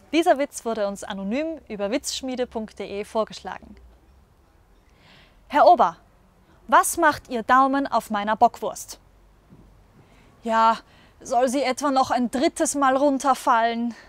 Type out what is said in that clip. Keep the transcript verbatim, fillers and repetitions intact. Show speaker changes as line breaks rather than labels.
Dieser Witz wurde uns anonym über witzschmiede punkt de vorgeschlagen. Herr Ober, was macht Ihr Daumen auf meiner Bockwurst? Ja, soll sie etwa noch ein drittes Mal runterfallen?